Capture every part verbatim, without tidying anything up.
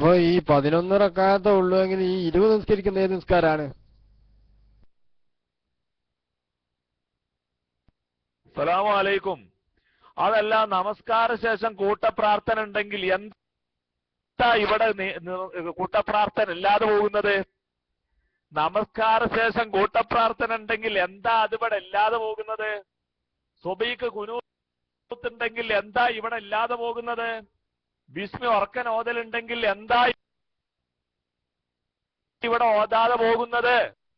അപ്പൊ ഈ പതിനൊന്ന് റക്അത്തേ ഉള്ളൂ എങ്കിൽ ഈ ഇരുപത് നിസ്കരിക്കുന്ന ഏത് നിസ്കാരാണ്? അസ്സലാമു അലൈക്കും. അതല്ല, നമസ്കാര ശേഷം കൂട്ടപ്രാർത്ഥന ഉണ്ടെങ്കിൽ എന്താ ഇവിടെ കൂട്ടപ്രാർത്ഥന ഇല്ലാതെ പോകുന്നത്? നമസ്കാര ശേഷം കൂട്ടപ്രാർത്ഥന ഉണ്ടെങ്കിൽ എന്താ അതിവിടെ ഇല്ലാതെ പോകുന്നത്? സുബഹിക്ക് ഖുനൂത്തുണ്ടെങ്കിൽ എന്താ ഇവിടെ ഇല്ലാതെ പോകുന്നത്? ബിസ്മി ഉറക്കൻ ഓതലുണ്ടെങ്കിൽ എന്താ ഇവിടെ ഓതാതെ പോകുന്നത്?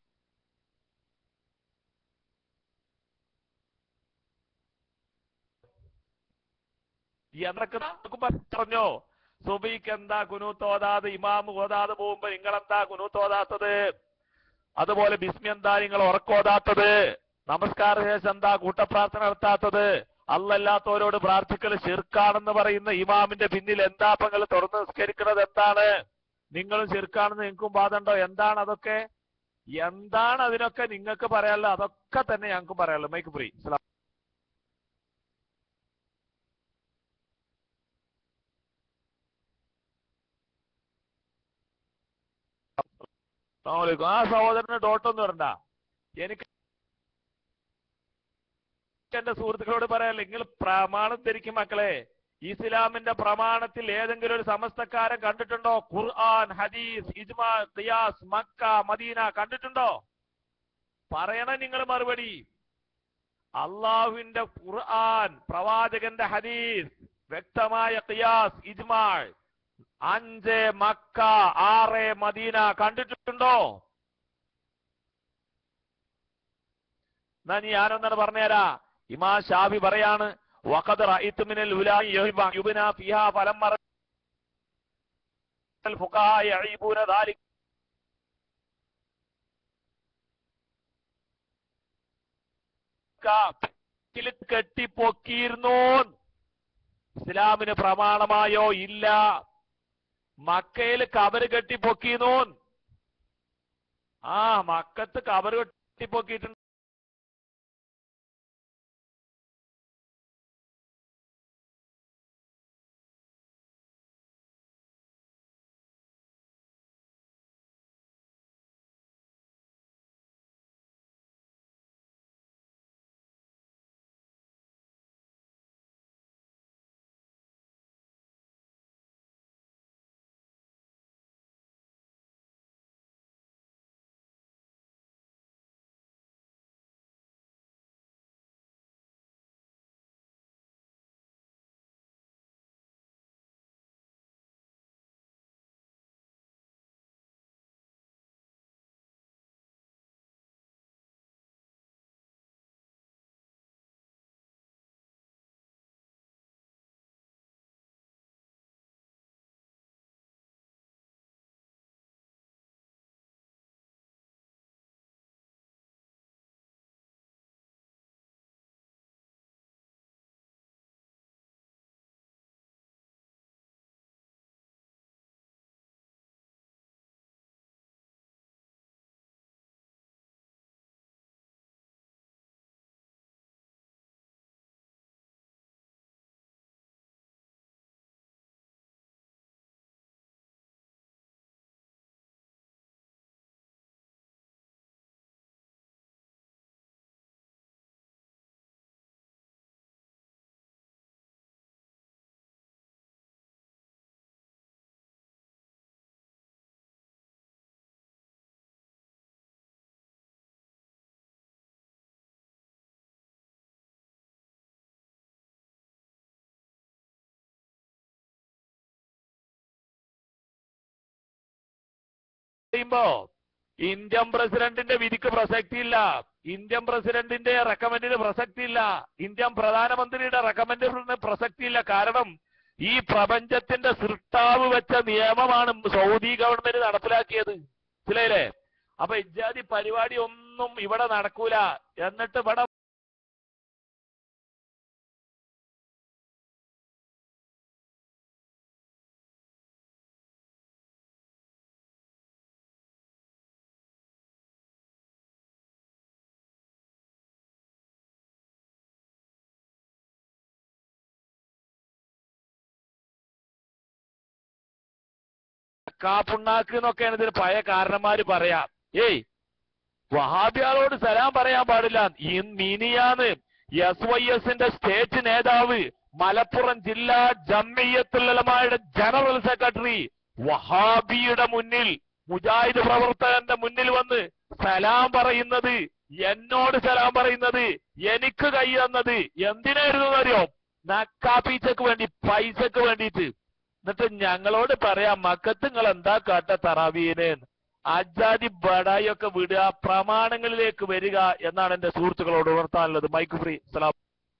എന്നൊക്കെ പറഞ്ഞോ. സുബഹിക്ക് എന്താ ഖുനൂത്ത് ഓതാതെ, ഇമാമ് ഓതാതെ പോകുമ്പോ നിങ്ങൾ എന്താ ഖുനൂത്ത് ഓതാത്തത്? അതുപോലെ ബിസ്മി എന്താ നിങ്ങൾ ഉറക്കോതാത്തത്? നമസ്കാര ശേഷം എന്താ കൂട്ടപ്രാർത്ഥന നടത്താത്തത്? അല്ലല്ലാത്തവരോട് പ്രാർത്ഥിക്കൽ ശിർക്കാണെന്ന് പറയുന്ന ഇമാമിന്റെ പിന്നിൽ എന്താ നിങ്ങൾ തുറന്ന് നിസ്കരിക്കുന്നത്? എന്താണ്? നിങ്ങളും ശിർക്കാണെന്ന് നിങ്ങൾക്കും ബാധുണ്ടോ? എന്താണ് അതൊക്കെ? എന്താണ് അതിനൊക്കെ നിങ്ങൾക്ക് പറയാനുള്ളത്? അതൊക്കെ തന്നെ ഞങ്ങൾക്കും പറയാനുള്ളത്. Mic free. ആ സഹോദരന് ഡോട്ടൊന്നും വരണ്ട. എനിക്ക് എന്റെ സുഹൃത്തുക്കളോട് പറയാനില്ല, നിങ്ങൾ പ്രമാണം ധരിക്കും മക്കളെ. ഇസ്ലാമിന്റെ പ്രമാണത്തിൽ ഏതെങ്കിലും ഒരു സമസ്തക്കാരൻ കണ്ടിട്ടുണ്ടോ? ഖുർആൻ, ഹദീസ്, ഇജ്മാ, ഖിയാസ്, മക്ക, മദീന കണ്ടിട്ടുണ്ടോ? പറയണം നിങ്ങൾ മറുപടി. അള്ളാഹുവിന്റെ ഖുർആൻ, പ്രവാചകന്റെ ഹദീസ്, വ്യക്തമായ ഖിയാസ്, ഇജ്മാ, അഞ്ച് മക്ക, ആറ് മദീന കണ്ടിട്ടുണ്ടോ? എന്നാ നീ ഞാനൊന്നാണ് പറഞ്ഞുതരാ. ഇമാം ഷാഫി പറയാണ്, വഖദ് റഅയ്തു മിനൽ ഉലായി യുബ്നാ ഫിഹാ ഫലമ്മ അൽ ഫുഖഹാ യഈബൂന ദാലിക കെട്ടിപ്പൊക്കിയിരുന്നു. ഇസ്ലാമിന് പ്രമാണമായോ? ഇല്ല. മക്കയിൽ കബറ് കെട്ടിപ്പൊക്കിയിരുന്നു. ആ മക്കത്ത് കബറ് കെട്ടിപ്പൊക്കിയിട്ടുണ്ട്. ുമ്പോ ഇന്ത്യൻ പ്രസിഡന്റിന്റെ വിധിക്ക് പ്രസക്തിയില്ല. ഇന്ത്യൻ പ്രസിഡന്റിന്റെ റെക്കമെൻഡിന് പ്രസക്തിയില്ല. ഇന്ത്യൻ പ്രധാനമന്ത്രിയുടെ റെക്കമെൻഡിന് പ്രസക്തിയില്ല. കാരണം ഈ പ്രപഞ്ചത്തിന്റെ സൃഷ്ടാവ് വെച്ച നിയമമാണ് സൗദി ഗവൺമെന്റ് നടപ്പിലാക്കിയത്. മനസ്സിലായില്ലേ? അപ്പൊ ഇജാതി പരിപാടി ഒന്നും ഇവിടെ നടക്കൂല. എന്നിട്ട് ഇവിടെ കാപ്പുണ്ണാക്ക് എന്നൊക്കെയാണ് ഇതിന് പഴയ കാരണന്മാര് പറയാം. ഏയ് വഹാബിയാളോട് സലാം പറയാൻ പാടില്ല. ഈ മിനിയാന്ന് എസ് വൈ എസിന്റെ സ്റ്റേറ്റ് നേതാവ് മലപ്പുറം ജില്ലാ ജംഇയ്യത്തുൽ ഉലമായുടെ ജനറൽ സെക്രട്ടറി വഹാബിയുടെ മുന്നിൽ, മുജാഹിദ് പ്രവർത്തകന്റെ മുന്നിൽ വന്ന് സലാം പറയുന്നത്, എന്നോട് സലാം പറയുന്നത്, എനിക്ക് കൈ തന്നത് എന്തിനായിരുന്നു അറിയോ? നക്കാപ്പീച്ചക്ക് വേണ്ടി, പൈസക്ക് വേണ്ടിയിട്ട്. എന്നിട്ട് ഞങ്ങളോട് പറയാം മക്കത്ത് നിങ്ങൾ എന്താ കാട്ട തറാവീന്, അജാതി ബടായി ഒക്കെ വിടുക, പ്രമാണങ്ങളിലേക്ക് വരിക എന്നാണ് എന്റെ സുഹൃത്തുക്കളോട് ഉണർത്താനുള്ളത്. Mic free. സലാം.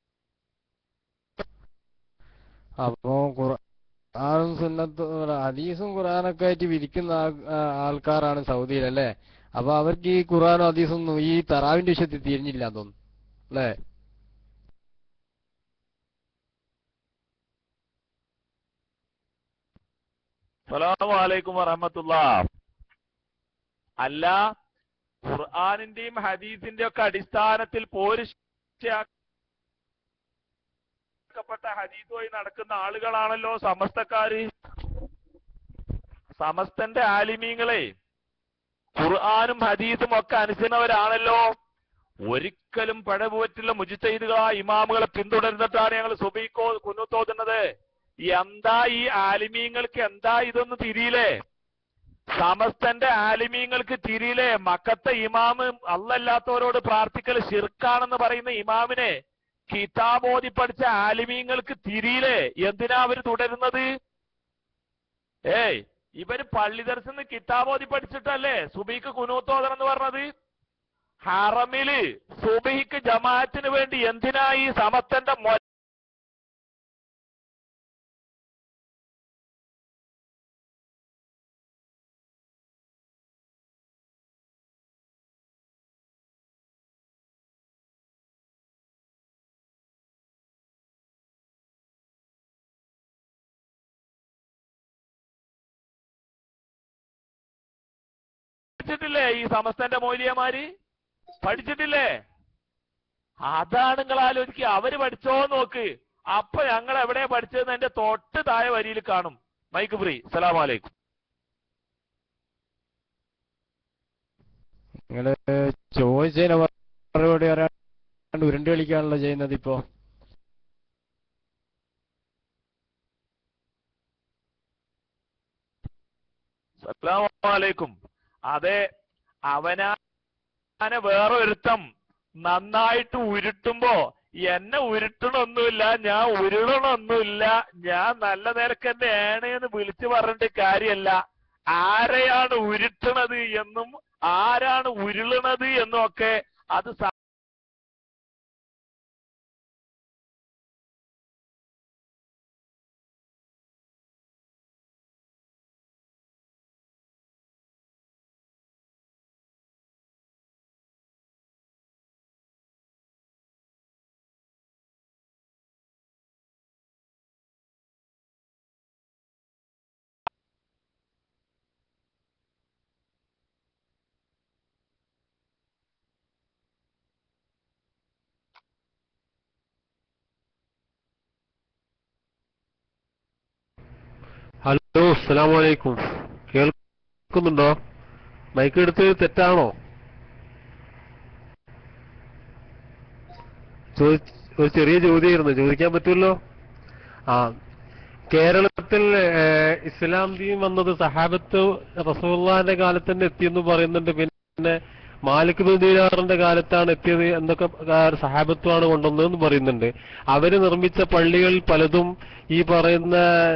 അപ്പോ ഖുർആനും സുന്നത്തും ഹദീസും ഖുർആനൊക്കെ ആയിട്ട് വിരിക്കുന്ന ആൾക്കാരാണ് സൗദിയിലല്ലേ? അപ്പൊ അവർക്ക് ഈ ഖുർആനും ഹദീസൊന്നും ഈ തറാവിന്റെ വിഷയത്തിൽ തിരിഞ്ഞില്ല തോന്നുന്നു അല്ലേ? അസ്സലാമു അലൈക്കും വറഹ്മത്തുള്ളാഹ്. അല്ല, ഖുർആനിന്റെയും ഹദീസിന്റെ ഒക്കെ അടിസ്ഥാനത്തിൽ പോരിഷ്ടപ്പെട്ട ഹദീസുമായി നടക്കുന്ന ആളുകളാണല്ലോ സമസ്തക്കാര്. സമസ്തന്റെ ആലിമീങ്ങളെ ഖുർആനും ഹദീസും ഒക്കെ അനുസരിക്കുന്നവരാണല്ലോ. ഒരിക്കലും പഴവുപറ്റുള്ള മുജ്തഹിദുകളായ ഇമാമുകളെ പിന്തുടരുന്നിട്ടാണ് ഞങ്ങൾ സുബഹിക്കോ കുനൂത്തോതുന്നത്. എന്താ ഈ ആലിമീങ്ങൾക്ക് എന്താ ഇതൊന്നും തിരിയില്ലേ? സമസ്തന്റെ ആലിമീങ്ങൾക്ക് തിരിയില്ലേ? മക്കത്തെ ഇമാമ് അല്ലല്ലാത്തവരോട് പ്രാർത്ഥിക്കൽ ശിർക്കാണെന്ന് പറയുന്ന ഇമാമിനെ കിതാബോധി പഠിച്ച ആലിമീങ്ങൾക്ക് തിരിയില്ലേ? എന്തിനാ അവര് തുടരുന്നത്? ഏയ് ഇവര് പള്ളി ദർശനം കിതാബോധി പഠിച്ചിട്ടല്ലേ സുബഹിക്ക് കുനൂത്തോദനം എന്ന് പറഞ്ഞത്? ഹറമില് സുബഹിക്ക് ജമാഅത്തിന് വേണ്ടി എന്തിനാ ഈ സമസ്തന്റെ മൊ പഠിച്ചിട്ടില്ലേ? ഈ സമസ്തന്റെ മൗലിയമാര് പഠിച്ചിട്ടില്ലേ? അതാണ് നിങ്ങൾ ആലോചിക്കുക. അവര് പഠിച്ചോ നോക്ക്. അപ്പൊ ഞങ്ങൾ എവിടെ പഠിച്ചതെന്ന് എന്റെ തൊട്ട് താഴെ വരിയിൽ കാണും. Mic free. അസ്സലാമു അലൈക്കും. നിങ്ങള് ചോദിച്ചതിന് മറുപടി പറയാണ്ട് ഉരുണ്ട് കളിക്കാണല്ലോ ചെയ്യുന്നത് ഇപ്പോ. അസ്സലാമു അലൈക്കും. അതെ, അവനാനെ വേറെ ഒരുത്തം നന്നായിട്ട് ഉരുട്ടുമ്പോ എന്നെ ഉരുട്ടണൊന്നുമില്ല, ഞാൻ ഉരുളണൊന്നുമില്ല, ഞാൻ നല്ല നിരക്ക് തന്നെയാണ് എന്ന് വിളിച്ചു പറഞ്ഞിട്ട് കാര്യമല്ല. ആരെയാണ് ഉരുട്ടണത് എന്നും ആരാണ് ഉരുളണത് എന്നും ഒക്കെ അത് ഹലോ, അസ്സലാമു അലൈക്കും. കേൾക്കുന്നുണ്ടോ? മൈക്ക് എടുത്ത് തെറ്റാണോ? ഒരു ചെറിയ ചോദ്യമായിരുന്നു, ചോദിക്കാൻ പറ്റുമല്ലോ. ആ കേരളത്തിൽ ഇസ്ലാം ദീൻ വന്നത് സഹാബത്ത് റസൂലുള്ളാഹിന്റെ കാലത്ത് തന്നെ എത്തിയെന്ന് പറയുന്നുണ്ട്. പിന്നെ മാലിക് ബിൻ ദീനാറിന്റെ കാലത്താണ് എത്തിയത് എന്നൊക്കെ സഹാബത്വമാണ് കൊണ്ടുവന്നതെന്ന് പറയുന്നുണ്ട്. അവര് നിർമ്മിച്ച പള്ളികൾ പലതും ഈ പറയുന്ന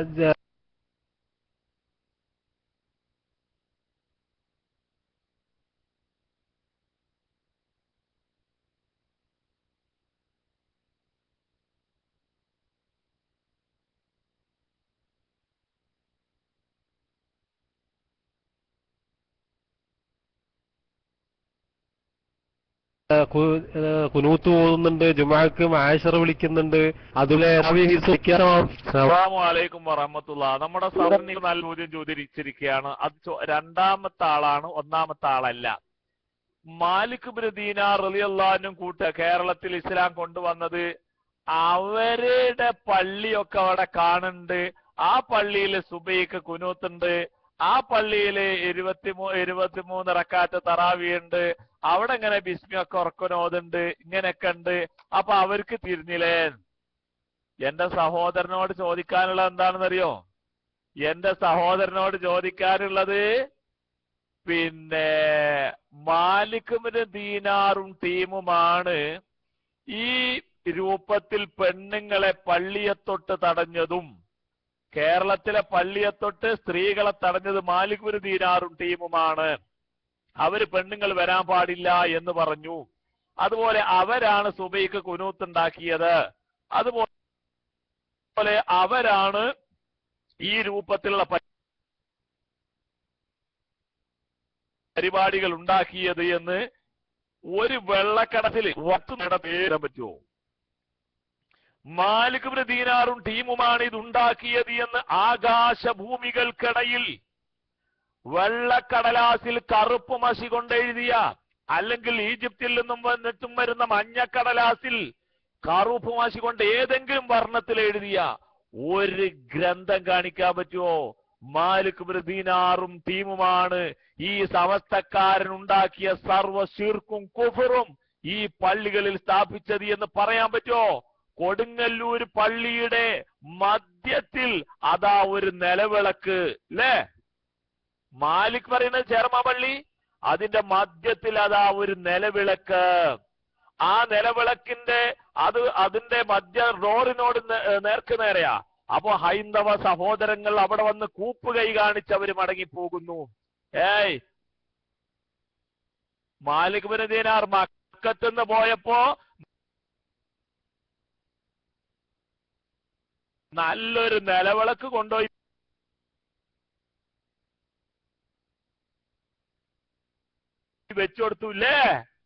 കുനൂത്ത് പോകുന്നുണ്ട്, ജുമാക്ക് മാഷറ വിളിക്കുന്നുണ്ട്. അതുപോലെ അസ്സലാമു അലൈക്കും വറഹ്മത്തുള്ളാഹി. നമ്മുടെ സൗദിയിൽ നല്ല ചോദ്യം ചോദിച്ചിരിക്കുകയാണ്. അത് രണ്ടാമത്തെ ആളാണ്, ഒന്നാമത്തെ ആളല്ല. മാലിക് ബിൻ ദീനാർ റളിയല്ലാഹു അൻഹു കൂട്ട കേരളത്തിൽ ഇസ്ലാം കൊണ്ടുവന്നത് അവരുടെ പള്ളിയൊക്കെ അവിടെ കാണുന്നുണ്ട്. ആ പള്ളിയിൽ സുബഹിക്ക് കുനൂത്തുണ്ട്. ആ പള്ളിയില് ഇരുപത്തിമൂ ഇരുപത്തിമൂന്ന് റക്കാത്ത് തറാവിയുണ്ട്, അവിടെ ഇങ്ങനെ ബിസ്മിയൊക്കെ ഉറക്കനോതുണ്ട്, ഇങ്ങനെയൊക്കെ ഉണ്ട്. അപ്പൊ അവർക്ക് തിരിഞ്ഞില്ലേ? എന്റെ സഹോദരനോട് ചോദിക്കാനുള്ളത് എന്താണെന്നറിയോ? എന്റെ സഹോദരനോട് ചോദിക്കാനുള്ളത് പിന്നെ മാലിക്കുമിന് ദീനാറും ടീമുമാണ് ഈ രൂപത്തിൽ പെണ്ണുങ്ങളെ പള്ളിയെത്തൊട്ട് തടഞ്ഞതും, കേരളത്തിലെ പള്ളിയെത്തൊട്ട് സ്ത്രീകളെ തടഞ്ഞത് മാലിക്കുമിന് ദീനാറും ടീമുമാണ്. അവര് പെണ്ണുങ്ങൾ വരാൻ പാടില്ല എന്ന് പറഞ്ഞു. അതുപോലെ അവരാണ് സുബൈക്ക് കുനൂത്തുണ്ടാക്കിയത്. അതുപോലെ അവരാണ് ഈ രൂപത്തിലുള്ള പരിപാടികൾ ഉണ്ടാക്കിയത് എന്ന് ഒരു വെള്ളക്കടത്തിൽ വത്ത് നടത്താൻ പറ്റുമോ? മാലിക്കുബ്നു ദീനാറും ടീമുമാണ് ഇത് ഉണ്ടാക്കിയത് എന്ന് ആകാശഭൂമികൾക്കിടയിൽ വെള്ളക്കടലാസിൽ കറുപ്പ് മഷി കൊണ്ടെഴുതിയ, അല്ലെങ്കിൽ ഈജിപ്തിൽ നിന്നും വന്നിട്ടും വരുന്ന മഞ്ഞക്കടലാസിൽ കറുപ്പ് മഷി കൊണ്ട് ഏതെങ്കിലും വർണ്ണത്തിൽ എഴുതിയ ഒരു ഗ്രന്ഥം കാണിക്കാൻ പറ്റുമോ? മാലിക്കുബ്നു ദീനാറും ടീമുമാണ് ഈ സമസ്തക്കാരൻ ഉണ്ടാക്കിയ സർവ്വ ശിർക്കും കുഫറും ഈ പള്ളികളിൽ സ്ഥാപിച്ചത് എന്ന് പറയാൻ പറ്റുമോ? കൊടുങ്ങല്ലൂർ പള്ളിയുടെ മധ്യത്തിൽ അതാ ഒരു നിലവിളക്ക്, അല്ലേ? മാലിക് പറയുന്നത് ചേർമ പള്ളി, അതിന്റെ മധ്യത്തിൽ അതാ ഒരു നിലവിളക്ക്. ആ നിലവിളക്കിന്റെ അത് അതിന്റെ മധ്യ റോഡിനോട് നേർക്ക് നേരെയാ. അപ്പൊ ഹൈന്ദവ സഹോദരങ്ങൾ അവിടെ വന്ന് കൂപ്പുകൈ കാണിച്ച് അവര് മടങ്ങിപ്പോകുന്നു. ഏയ്, മാലിക് ബിൻ ദീനാർ മക്കത്തുനിന്ന് പോയപ്പോ നല്ലൊരു നിലവിളക്ക് കൊണ്ടുപോയി വെച്ചു കൊടുത്തൂല്ലേ?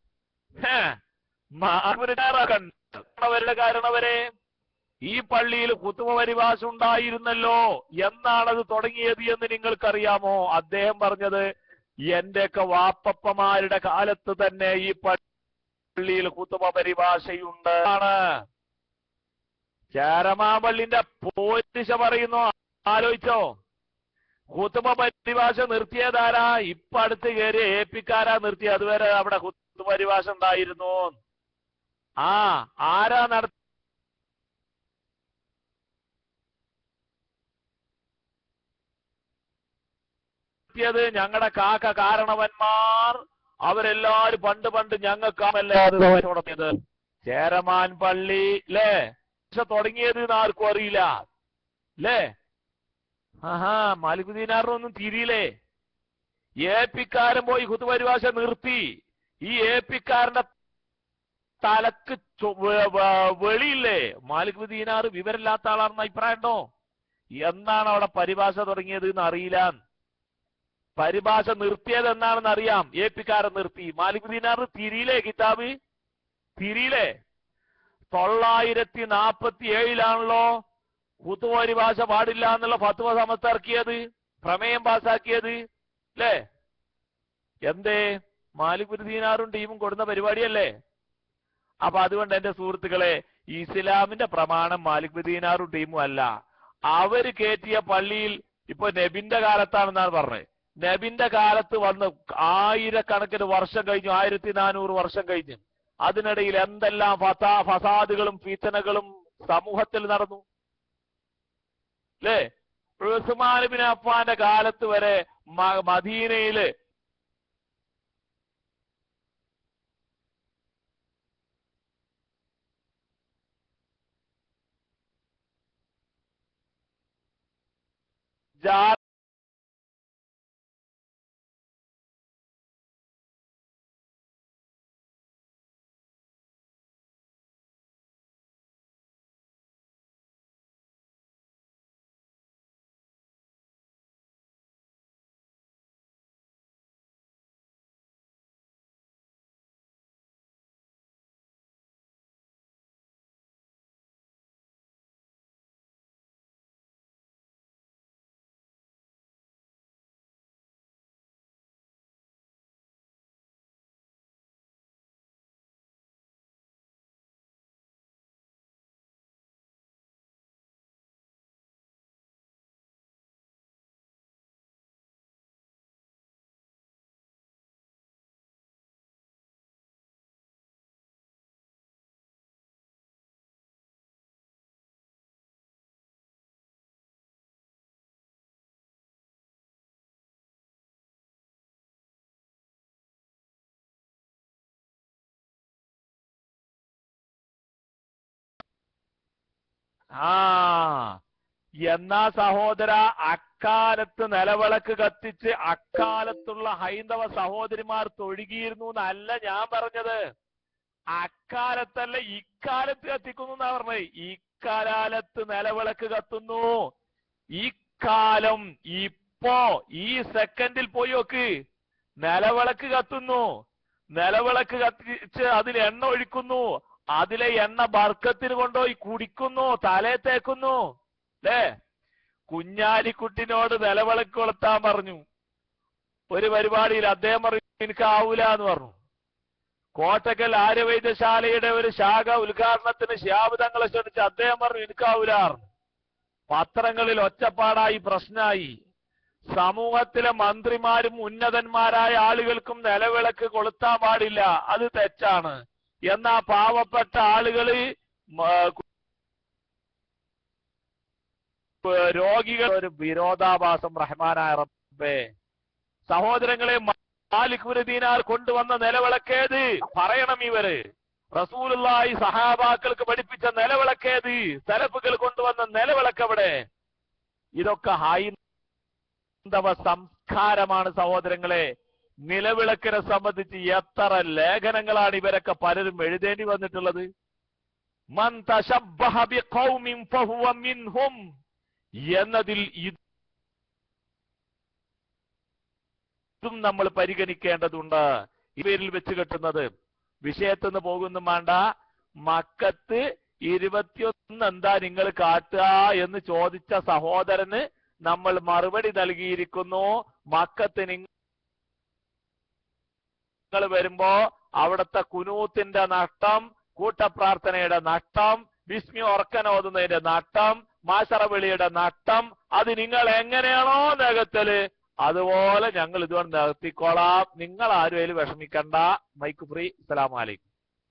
അവരുടെ കാരണവരെ ഈ പള്ളിയിൽ കുത്തുബ പരിഭാഷ ഉണ്ടായിരുന്നല്ലോ, എന്നാണത് തുടങ്ങിയത് എന്ന് നിങ്ങൾക്കറിയാമോ? അദ്ദേഹം പറഞ്ഞത് എന്റെയൊക്കെ വാപ്പപ്പമാരുടെ കാലത്ത് തന്നെ ഈ പള്ളിയിൽ കുത്തുബ പരിഭാഷയുണ്ട് ആണ്. ചേരമാമ്പള്ളിന്റെ പോറ്റിശ പറയുന്നു, ആലോചിച്ചോ? കുത്തുബ പരിഭാഷ നിർത്തിയതാരാ? ഇപ്പൊ അടുത്ത് കയറി എ പിക്കാരാ നിർത്തി. അതുവരെ അവിടെ കുത്തുബ പരിഭാഷ ഉണ്ടായിരുന്നു. ആ ആരാ നടത്തിയത്? ഞങ്ങളുടെ കാക്ക കാരണവന്മാർ, അവരെല്ലാരും പണ്ട് പണ്ട് ഞങ്ങൾക്കാമല്ലാതെ തുടങ്ങിയത്. ചേരമാൻ പള്ളി അല്ലേ തുടങ്ങിയത് ആർക്കും അറിയില്ല, അല്ലേ? ആഹാ, മാലിക് ദീനാറിനൊന്നും തിരിയില്ലേ? എ പിക്കാരൻ പോയി കുത്തുബ പരിഭാഷ നിർത്തി. ഈ എ പിക്കാരന്റെ തലക്ക് വെളിയില്ലേ? മാലിക് ദീനാർ വിവരമില്ലാത്ത ആളാണെന്ന് അഭിപ്രായം ഉണ്ടോ? എന്നാണ് അവിടെ പരിഭാഷ തുടങ്ങിയത് എന്ന് അറിയില്ല. പരിഭാഷ നിർത്തിയത് എന്നാണെന്ന് അറിയാം. എ പിക്കാരൻ നിർത്തി. മാലിക് ദീനാറിന് തിരിയില്ലേ? കിതാബ് തിരിയില്ലേ? തൊള്ളായിരത്തി നാപ്പത്തി ഏഴിലാണല്ലോ കുത്തുബ പരിഭാഷ പാടില്ല എന്നുള്ള ഫത്വ സമസ്ത ഇറക്കിയത്, പ്രമേയം പാസാക്കിയത്, അല്ലേ? എന്തേ? മാലിക് ബിൻ ദീനാറും ടീമും കൊടുന്ന പരിപാടിയല്ലേ? അപ്പൊ അതുകൊണ്ട് എന്റെ സുഹൃത്തുക്കളെ, ഇസ്ലാമിന്റെ പ്രമാണം മാലിക് ബിൻ ദീനാറും ടീമും അല്ല. അവര് കയറ്റിയ പള്ളിയിൽ ഇപ്പൊ നബിന്റെ കാലത്താണെന്നാണ് പറഞ്ഞത്. നബിന്റെ കാലത്ത് വന്ന് ആയിരക്കണക്കിന് വർഷം കഴിഞ്ഞു, ആയിരത്തി നാനൂറ് വർഷം കഴിഞ്ഞു. അതിനിടയിൽ എന്തെല്ലാം ഫസാ ഫസാദുകളും ഫിത്നകളും സമൂഹത്തിൽ നടന്നു, അല്ലേ? ഉസ്മാൻ ബിൻ അഫ്ഫാന്റെ കാലത്ത് വരെ മദീനയില് ജാ ആ എന്നാ സഹോദര അക്കാലത്ത് നിലവിളക്ക് കത്തിച്ച് അക്കാലത്തുള്ള ഹൈന്ദവ സഹോദരിമാർ തൊഴുകിയിരുന്നു എന്നല്ല ഞാൻ പറഞ്ഞത്. അക്കാലത്തല്ല ഇക്കാലത്ത് കത്തിക്കുന്നു എന്നാ പറഞ്ഞത്. ഇക്കാലത്ത് നിലവിളക്ക് കത്തുന്നു. ഇക്കാലം ഇപ്പോ ഈ സെക്കൻഡിൽ പോയി നോക്ക്, നിലവിളക്ക് കത്തുന്നു. നിലവിളക്ക് കത്തിച്ച് അതിൽ എണ്ണ ഒഴിക്കുന്നു. അതിലെ എണ്ണ ബർക്കത്തിന് കൊണ്ടുപോയി കുടിക്കുന്നു, തലേ തേക്കുന്നു. അല്ലേ? കുഞ്ഞാലിക്കുട്ടിനോട് നിലവിളക്ക് കൊളുത്താൻ പറഞ്ഞു ഒരു പരിപാടിയിൽ. അദ്ദേഹം പറഞ്ഞു എനിക്ക് ആവൂല എന്ന് പറഞ്ഞു. കോട്ടക്കൽ ആര്യവൈദ്യശാലയുടെ ഒരു ശാഖ ഉദ്ഘാടനത്തിന് ശിഹാബ് തങ്ങളെ ക്ഷണിച്ച് അദ്ദേഹം പറഞ്ഞു എനിക്കാവൂല. പത്രങ്ങളിൽ ഒച്ചപ്പാടായി, പ്രശ്നമായി. സമൂഹത്തിലെ മന്ത്രിമാരും ഉന്നതന്മാരായ ആളുകൾക്കും നിലവിളക്ക് കൊളുത്താൻ പാടില്ല, അത് തെറ്റാണ്. എന്നാ പാവപ്പെട്ട ആളുകള് രോഗികൾ ഒരു വിരോധാഭാസം. റഹ്മാനായ റബ്ബേ, സഹോദരങ്ങളെ, മാലിക് ഇബ്നു ദീനാർ കൊണ്ടുവന്ന നിലവിളക്കേത്? പറയണം ഇവര്. റസൂലുള്ളാഹി സഹാബാക്കൾക്ക് പഠിപ്പിച്ച നിലവിളക്കേത്? സലഫുകൾ കൊണ്ടുവന്ന നിലവിളക്കെവിടെ? ഇതൊക്കെ ഹൈന്ദവ സംസ്കാരമാണ് സഹോദരങ്ങളെ. നിലവിളക്കിനെ സംബന്ധിച്ച് എത്ര ലേഖനങ്ങളാണ് ഇവരൊക്കെ പലരും എഴുതേണ്ടി വന്നിട്ടുള്ളത്. മൻ തശബ്ബഹ ബിഖൗമിൻ ഫഹുവ മിൻഹും എന്നതിൽ ഇതും നമ്മൾ പരിഗണിക്കേണ്ടതുണ്ട്. ഇവരിൽ വെച്ച് കെട്ടുന്നത് വിഷയത്തിൽ നിന്ന് പോകുന്നു വേണ്ട. മക്കത്ത് ഇരുപത്തിയൊന്ന് എന്താ നിങ്ങൾ കാട്ടുക എന്ന് ചോദിച്ച സഹോദരന് നമ്മൾ മറുപടി നൽകിയിരിക്കുന്നു. മക്കത്ത് നിങ്ങൾ വരുമ്പോ അവിടുത്തെ കുനൂത്തിന്റെ നഷ്ടം, കൂട്ടപ്രാർത്ഥനയുടെ നഷ്ടം, ബിസ്മി ഉറക്കനോതുന്നതിന്റെ നഷ്ടം, മാശറവിളിയുടെ നഷ്ടം, അത് നിങ്ങൾ എങ്ങനെയാണോ നികത്തല് അതുപോലെ ഞങ്ങൾ ഇതുകൊണ്ട് നികത്തിക്കോളാം. നിങ്ങൾ ആരും അതിൽ വിഷമിക്കണ്ട. Mic free. അസ്സലാമു അലൈക്കും.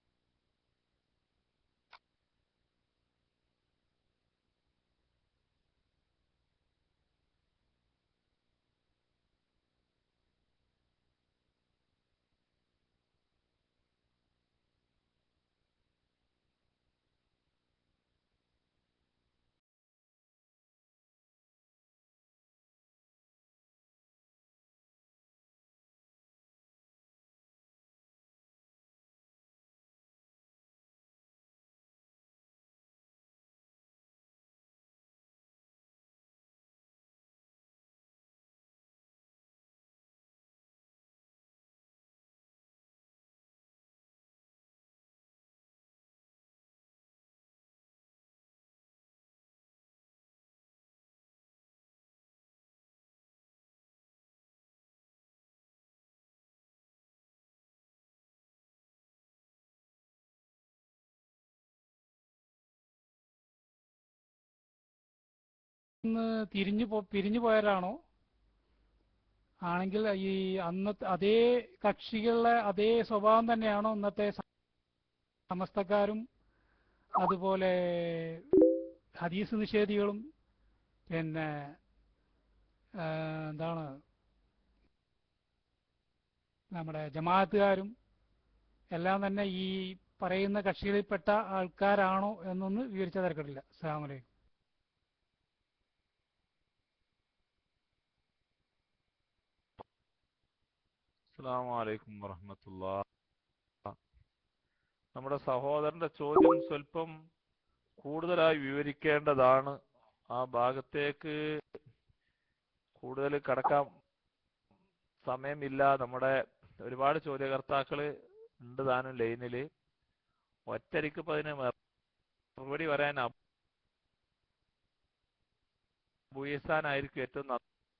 തിരിഞ്ഞു പോ പിരിഞ്ഞു പോയവരാണോ? ആണെങ്കിൽ ഈ അന്നത്തെ അതേ കക്ഷികളുടെ അതേ സ്വഭാവം തന്നെയാണോ ഇന്നത്തെ സമസ്തക്കാരും അതുപോലെ ഹദീസ് നിഷേധികളും പിന്നെ എന്താണ് നമ്മുടെ ജമാഅത്തുകാരും എല്ലാം തന്നെ ഈ പറയുന്ന കക്ഷികളിൽപ്പെട്ട ആൾക്കാരാണോ എന്നൊന്ന് വിവരിച്ച തിരക്കിടില്ല. അസ്സലാമു അലൈക്കും. അസ്സലാമു അലൈക്കും വറഹ്മത്തുള്ളാഹി. നമ്മുടെ സഹോദരന്റെ ചോദ്യം സ്വല്പം കൂടുതലായി വിവരിക്കേണ്ടതാണ്. ആ ഭാഗത്തേക്ക് കൂടുതൽ കടക്കാൻ സമയമില്ല. നമ്മുടെ ഒരുപാട് ചോദ്യകർത്താക്കള് ഉണ്ട് താനും ലൈനില്. ഒറ്റയ്ക്ക് ഇപ്പൊ അതിന് മറുപടി പറയാൻ അബൂയസാനായിരിക്കും ഏറ്റവും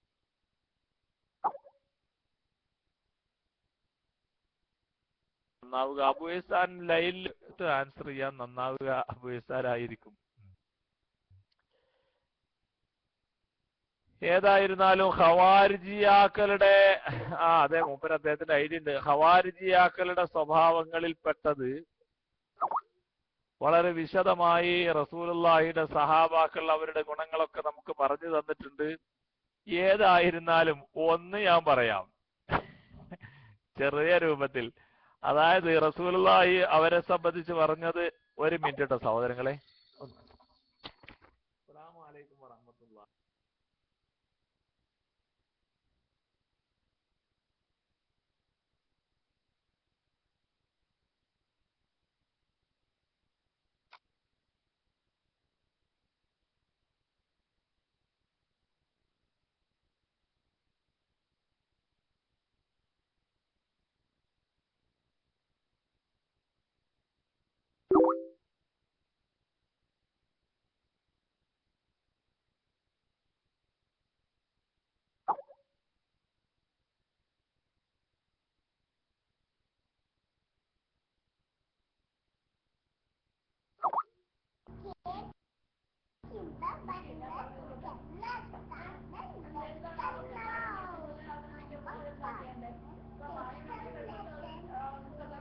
നന്നാവുക. അബൂയസാൻ ലൈനിൽ ആൻസർ ചെയ്യാൻ നന്നാവുക അബൂയസാനായിരിക്കും. ഏതായിരുന്നാലും ഖവാരിജിയാക്കളുടെ ആ അതെ മൂപ്പര് അദ്ദേഹത്തിന്റെ ഐഡിയ ഉണ്ട്. ഖവാരിജിയാക്കളുടെ സ്വഭാവങ്ങളിൽപ്പെട്ടത് വളരെ വിശദമായി റസൂലുള്ളാഹിയുടെ സഹാബാക്കൾ അവരുടെ ഗുണങ്ങളൊക്കെ നമുക്ക് പറഞ്ഞു തന്നിട്ടുണ്ട്. ഏതായിരുന്നാലും ഒന്ന് ഞാൻ പറയാം ചെറിയ രൂപത്തിൽ. അതായത് റസൂലുള്ളാഹി അവരെ സംബന്ധിച്ച് പറഞ്ഞത്, ഒരു മിനിറ്റ് കേട്ടോ സഹോദരങ്ങളെ. Thank you.